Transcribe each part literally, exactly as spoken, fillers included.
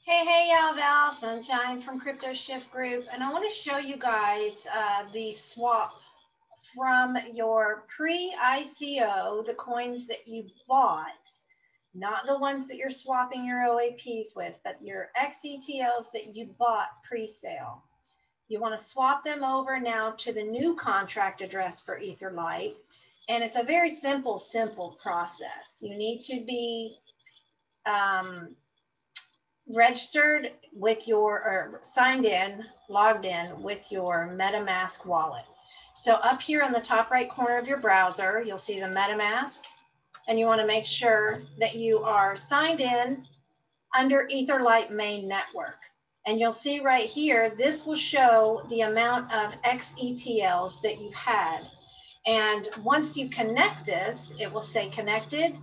Hey, hey, y'all, Val, Sunshine from Crypto Shift Group, and I want to show you guys uh, the swap from your pre-I C O, the coins that you bought, not the ones that you're swapping your O A Ps with, but your X E T Ls that you bought pre-sale. You want to swap them over now to the new contract address for EtherLite, and it's a very simple, simple process. You need to be um, registered with your, or signed in, logged in with your MetaMask wallet. So up here on the top right corner of your browser, you'll see the MetaMask, and you want to make sure that you are signed in under EtherLite Main Network. And you'll see right here, this will show the amount of X E T Ls that you've had. And once you connect this, it will say connected.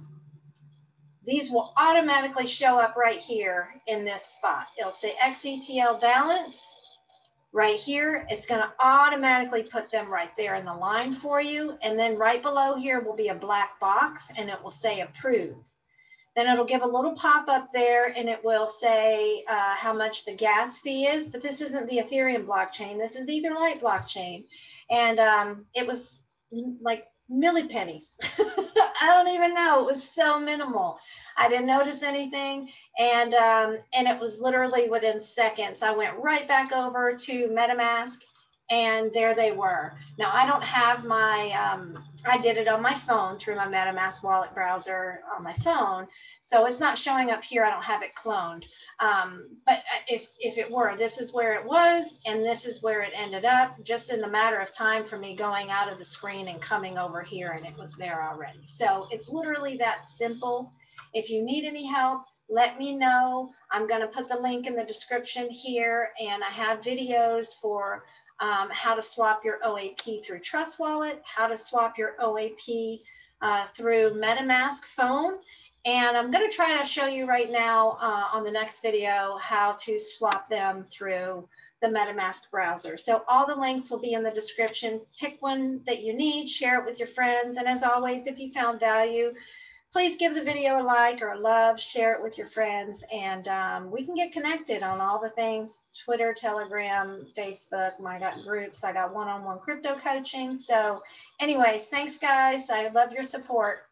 These will automatically show up right here in this spot. It'll say X E T L balance right here. It's going to automatically put them right there in the line for you. And then right below here will be a black box and it will say approved. Then it'll give a little pop up there and it will say uh, how much the gas fee is. But this isn't the Ethereum blockchain. This is EtherLite blockchain. And um, it was like millipennies. I don't even know. It was so minimal. I didn't notice anything. And, um, and it was literally within seconds. I went right back over to MetaMask and there they were. Now I don't have my, um, I did it on my phone through my MetaMask wallet browser on my phone. So it's not showing up here. I don't have it cloned. Um, but if, if it were, this is where it was, and this is where it ended up, just in the matter of time for me going out of the screen and coming over here, and it was there already. So it's literally that simple. If you need any help, let me know. I'm going to put the link in the description here, and I have videos for um, how to swap your O A P through Trust Wallet, how to swap your O A P uh, through MetaMask phone. And I'm going to try to show you right now uh, on the next video how to swap them through the MetaMask browser. So all the links will be in the description. Pick one that you need, share it with your friends. And as always, if you found value, please give the video a like or a love, share it with your friends, and um, we can get connected on all the things, Twitter, Telegram, Facebook. I got groups. I got one-on-one crypto coaching. So anyways, thanks, guys. I love your support.